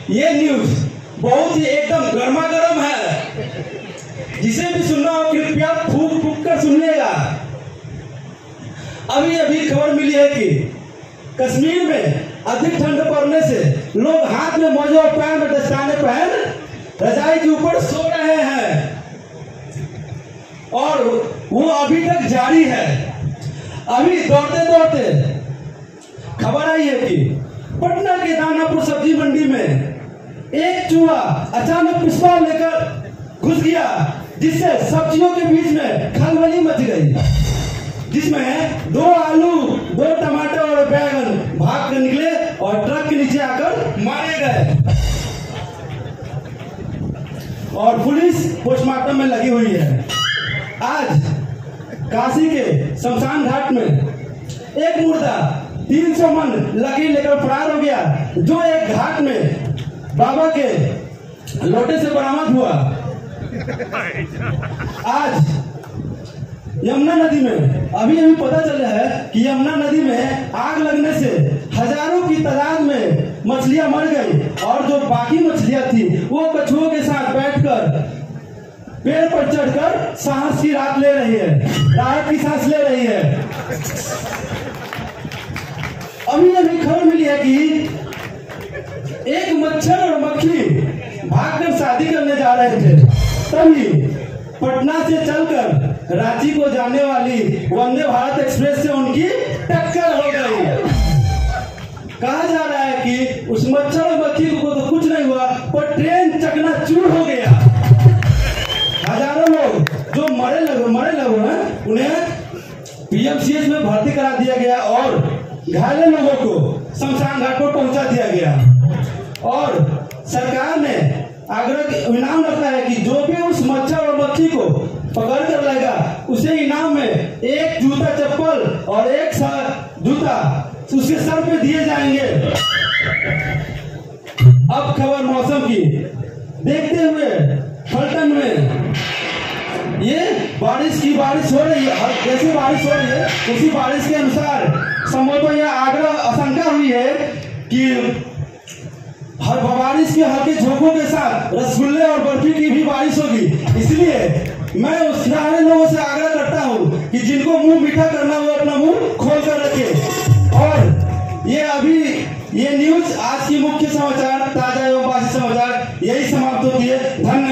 ये न्यूज बहुत ही एकदम गर्मा गर्म है। जिसे भी सुनना हो कृपया फूक फूक कर सुनिएगा। अभी अभी खबर मिली है कि कश्मीर में अधिक ठंड पड़ने से लोग हाथ में मोजे और पैर में दस्ताने पहन रजाई के ऊपर सो रहे हैं और वो अभी तक जारी है। अभी दौड़ते दौड़ते खबर आई है कि पटना के दानापुर सब्जी मंडी में एक चूहा अचानक पिस्टल लेकर घुस गया, जिससे सब्जियों के बीच में खलबली मच गई, जिसमें 2 आलू 2 टमाटर और बैगन भाग कर निकले और ट्रक के नीचे आकर मारे गए। और पुलिस पोस्टमार्टम में लगी हुई है। आज काशी के शमशान घाट में एक मुर्दा 300 मन लगी लेकर फरार हो गया, जो एक घाट में बाबा के लोटे से बरामद हुआ। आज यमुना नदी में अभी पता चला है कि यमुना नदी में आग लगने से हजारों की तादाद में मछलियां मर गई और जो बाकी मछलियां थी वो कछुओं के साथ बैठकर पेड़ पर चढ़कर साहस की रात ले रही है, राहत की सांस ले रही है। अभी खबर मिली है कि एक मच्छर और मक्खी भागकर शादी करने जा रहे थे, तभी पटना से चलकर रांची को जाने वाली वंदे भारत एक्सप्रेस से उनकी टक्कर हो गई। कहा जा रहा है कि उस मच्छर और मक्खी को तो कुछ नहीं हुआ, पर ट्रेन चकनाचूर हो गया। हजारों लोग जो मरे लगे हैं उन्हें पीएमसीएच में भर्ती करा दिया गया और घायल लोगों को शमशान घाट पर पहुंचा दिया गया। और सरकार ने आग्रह इनाम रखा है कि जो भी उस मच्छर और मक्खी को पकड़ कर लाएगा उसे इनाम में एक जूता चप्पल और एक जूता उसके सर पे दिए जाएंगे। अब खबर मौसम की। देखते हुए फलटन में ये बारिश हो रही है, जैसी बारिश हो रही है उसी बारिश के अनुसार संभवतः यह आशंका हुई है कि हर बारिश के हल्के झोंकों के साथ रसगुल्ले और बर्फी की भी बारिश होगी। इसलिए मैं उस सारे लोगों से आग्रह करता हूं कि जिनको मुंह मीठा करना हो अपना मुंह खोल कर रखे। और ये न्यूज आज की मुख्य समाचार, ताजा एवं बासी समाचार यही समाप्त होती है। धन्यवाद।